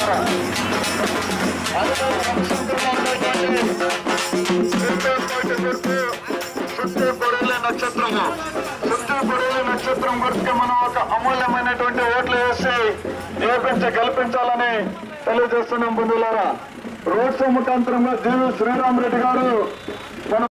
నక్షత్రం గుర్తుకి మనం ఒక అమూల్యమైనటువంటి ఓట్లు వేసి గెలిపించాలని తెలియజేస్తున్నాం బంధువులారా. రోడ్ షో ముఖాంతరంగా జీవి శ్రీరామరెడ్డి గారు